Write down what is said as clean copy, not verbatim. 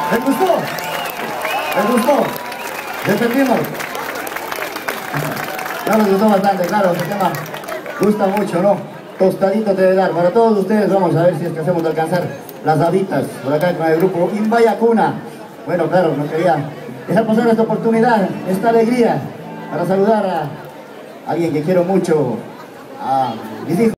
¿Les gustó? ¿Les gustó? ¿Defendimos? No nos gustó bastante, claro, ese tema gusta mucho, ¿no? Tostadito te debe dar. Para todos ustedes vamos a ver si es que hacemos de alcanzar las habitas por acá con el grupo Imbaya Cuna. Bueno, claro, no quería dejar pasar esta oportunidad, esta alegría, para saludar a alguien que quiero mucho, a mis hijos.